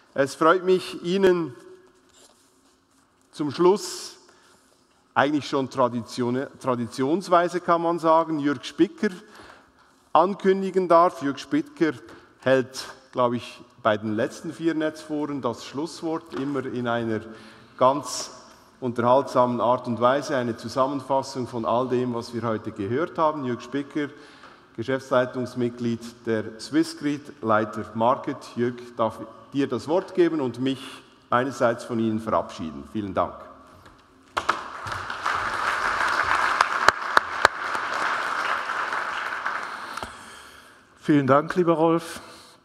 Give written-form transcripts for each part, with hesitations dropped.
Es freut mich, Ihnen zum Schluss, eigentlich schon traditionsweise kann man sagen, Jürg Spicker ankündigen darf. Jürg Spicker hält, glaube ich, bei den letzten 4 Netzforen das Schlusswort, immer in einer ganz unterhaltsamen Art und Weise, eine Zusammenfassung von all dem, was wir heute gehört haben. Jürg Spicker, Geschäftsleitungsmitglied der Swissgrid, Leiter Market. Jürg, darf dir das Wort geben und mich meinerseits von Ihnen verabschieden. Vielen Dank. Vielen Dank, lieber Rolf.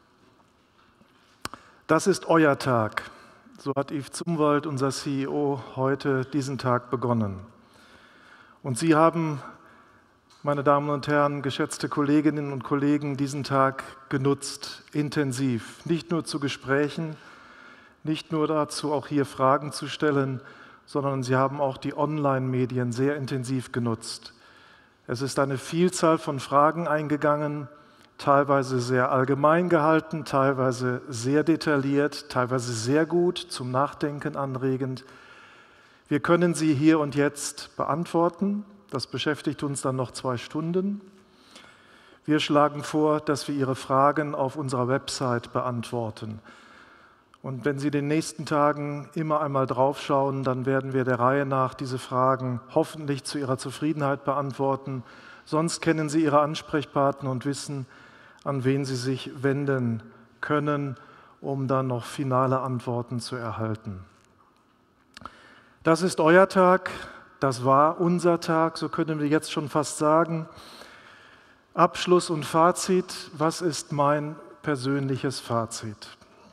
Das ist euer Tag. So hat Yves Zumwalt, unser CEO, heute diesen Tag begonnen. Und Sie haben, meine Damen und Herren, geschätzte Kolleginnen und Kollegen, diesen Tag genutzt, intensiv. Nicht nur zu Gesprächen, nicht nur dazu, auch hier Fragen zu stellen, sondern Sie haben auch die Online-Medien sehr intensiv genutzt. Es ist eine Vielzahl von Fragen eingegangen, teilweise sehr allgemein gehalten, teilweise sehr detailliert, teilweise sehr gut, zum Nachdenken anregend. Wir können sie hier und jetzt beantworten. Das beschäftigt uns dann noch 2 Stunden. Wir schlagen vor, dass wir Ihre Fragen auf unserer Website beantworten. Und wenn Sie in den nächsten Tagen immer einmal draufschauen, dann werden wir der Reihe nach diese Fragen hoffentlich zu Ihrer Zufriedenheit beantworten. Sonst kennen Sie Ihre Ansprechpartner und wissen, an wen Sie sich wenden können, um dann noch finale Antworten zu erhalten. Das ist euer Tag, das war unser Tag, so können wir jetzt schon fast sagen. Abschluss und Fazit, was ist mein persönliches Fazit?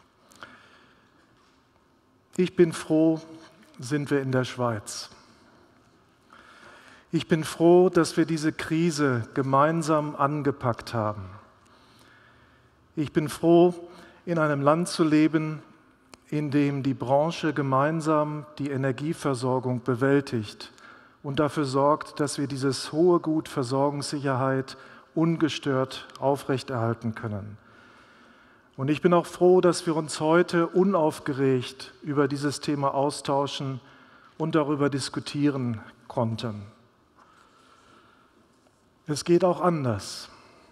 Ich bin froh, sind wir in der Schweiz. Ich bin froh, dass wir diese Krise gemeinsam angepackt haben. Ich bin froh, in einem Land zu leben, in dem die Branche gemeinsam die Energieversorgung bewältigt und dafür sorgt, dass wir dieses hohe Gut Versorgungssicherheit ungestört aufrechterhalten können. Und ich bin auch froh, dass wir uns heute unaufgeregt über dieses Thema austauschen und darüber diskutieren konnten. Es geht auch anders.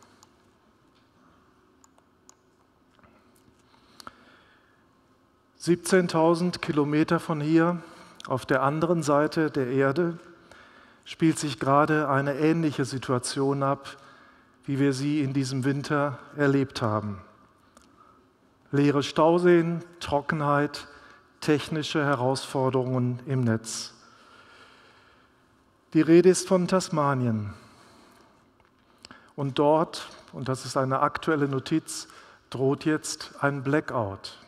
17.000 Kilometer von hier, auf der anderen Seite der Erde, spielt sich gerade eine ähnliche Situation ab, wie wir sie in diesem Winter erlebt haben. Leere Stauseen, Trockenheit, technische Herausforderungen im Netz. Die Rede ist von Tasmanien. Und dort, und das ist eine aktuelle Notiz, droht jetzt ein Blackout.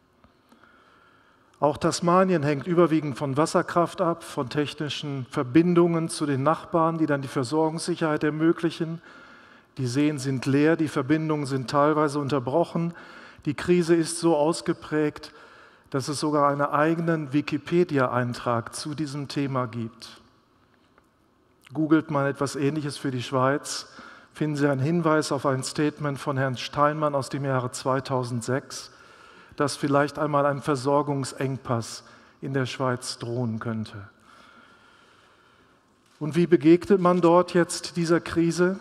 Auch Tasmanien hängt überwiegend von Wasserkraft ab, von technischen Verbindungen zu den Nachbarn, die dann die Versorgungssicherheit ermöglichen. Die Seen sind leer, die Verbindungen sind teilweise unterbrochen. Die Krise ist so ausgeprägt, dass es sogar einen eigenen Wikipedia-Eintrag zu diesem Thema gibt. Googelt mal etwas Ähnliches für die Schweiz, finden Sie einen Hinweis auf ein Statement von Herrn Steinmann aus dem Jahre 2006, dass vielleicht einmal ein Versorgungsengpass in der Schweiz drohen könnte. Und wie begegnet man dort jetzt dieser Krise?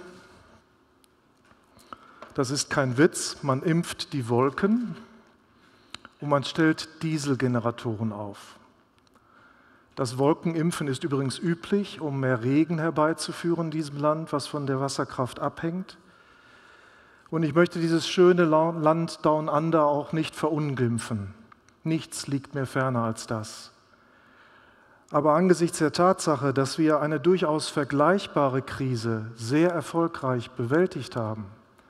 Das ist kein Witz, man impft die Wolken und man stellt Dieselgeneratoren auf. Das Wolkenimpfen ist übrigens üblich, um mehr Regen herbeizuführen in diesem Land, was von der Wasserkraft abhängt. Und ich möchte dieses schöne Land Down Under auch nicht verunglimpfen. Nichts liegt mir ferner als das. Aber angesichts der Tatsache, dass wir eine durchaus vergleichbare Krise sehr erfolgreich bewältigt haben,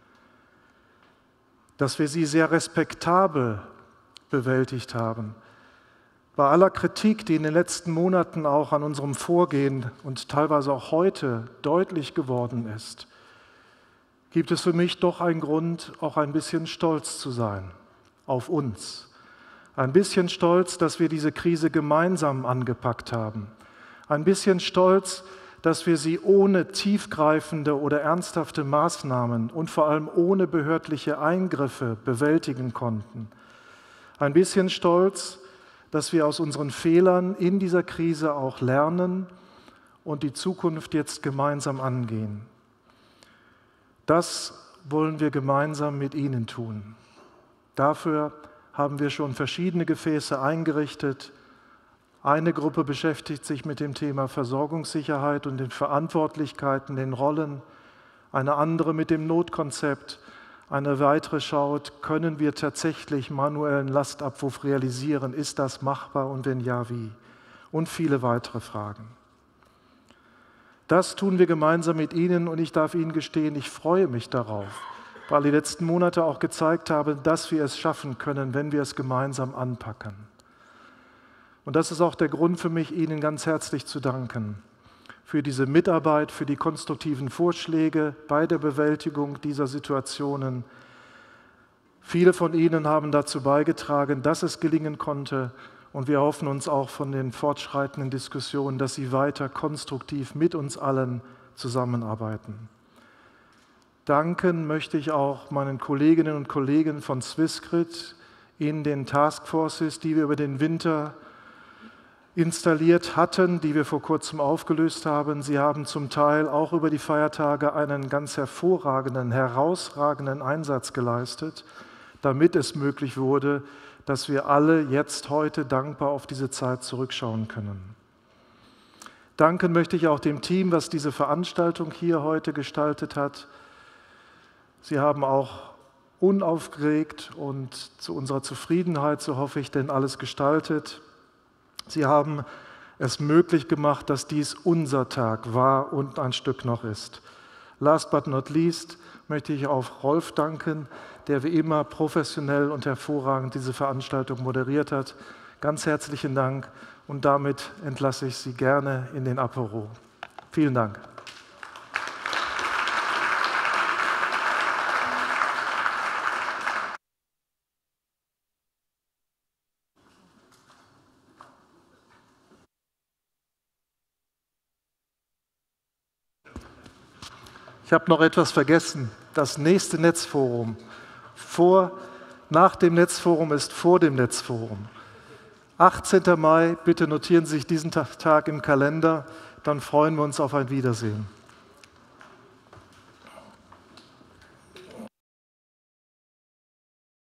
dass wir sie sehr respektabel bewältigt haben, bei aller Kritik, die in den letzten Monaten auch an unserem Vorgehen und teilweise auch heute deutlich geworden ist, gibt es für mich doch einen Grund, auch ein bisschen stolz zu sein auf uns. Ein bisschen stolz, dass wir diese Krise gemeinsam angepackt haben. Ein bisschen stolz, dass wir sie ohne tiefgreifende oder ernsthafte Maßnahmen und vor allem ohne behördliche Eingriffe bewältigen konnten. Ein bisschen stolz, dass wir aus unseren Fehlern in dieser Krise auch lernen und die Zukunft jetzt gemeinsam angehen. Das wollen wir gemeinsam mit Ihnen tun. Dafür haben wir schon verschiedene Gefäße eingerichtet. Eine Gruppe beschäftigt sich mit dem Thema Versorgungssicherheit und den Verantwortlichkeiten, den Rollen. Eine andere mit dem Notkonzept. Eine weitere schaut, können wir tatsächlich manuellen Lastabruf realisieren? Ist das machbar und wenn ja, wie? Und viele weitere Fragen. Das tun wir gemeinsam mit Ihnen und ich darf Ihnen gestehen, ich freue mich darauf, weil die letzten Monate auch gezeigt haben, dass wir es schaffen können, wenn wir es gemeinsam anpacken. Und das ist auch der Grund für mich, Ihnen ganz herzlich zu danken für diese Mitarbeit, für die konstruktiven Vorschläge bei der Bewältigung dieser Situationen. Viele von Ihnen haben dazu beigetragen, dass es gelingen konnte und wir hoffen uns auch von den fortschreitenden Diskussionen, dass Sie weiter konstruktiv mit uns allen zusammenarbeiten. Danken möchte ich auch meinen Kolleginnen und Kollegen von Swissgrid in den Taskforces, die wir über den Winter installiert hatten, die wir vor kurzem aufgelöst haben. Sie haben zum Teil auch über die Feiertage einen ganz hervorragenden, herausragenden Einsatz geleistet, damit es möglich wurde, dass wir alle jetzt heute dankbar auf diese Zeit zurückschauen können. Danken möchte ich auch dem Team, was diese Veranstaltung hier heute gestaltet hat. Sie haben auch unaufgeregt und zu unserer Zufriedenheit, so hoffe ich, denn alles gestaltet. Sie haben es möglich gemacht, dass dies unser Tag war und ein Stück noch ist. Last but not least möchte ich auch Rolf danken, der wie immer professionell und hervorragend diese Veranstaltung moderiert hat. Ganz herzlichen Dank und damit entlasse ich Sie gerne in den Apéro. Vielen Dank. Ich habe noch etwas vergessen. Das nächste Netzforum nach dem Netzforum ist vor dem Netzforum. 18. Mai, bitte notieren Sie sich diesen Tag im Kalender, dann freuen wir uns auf ein Wiedersehen.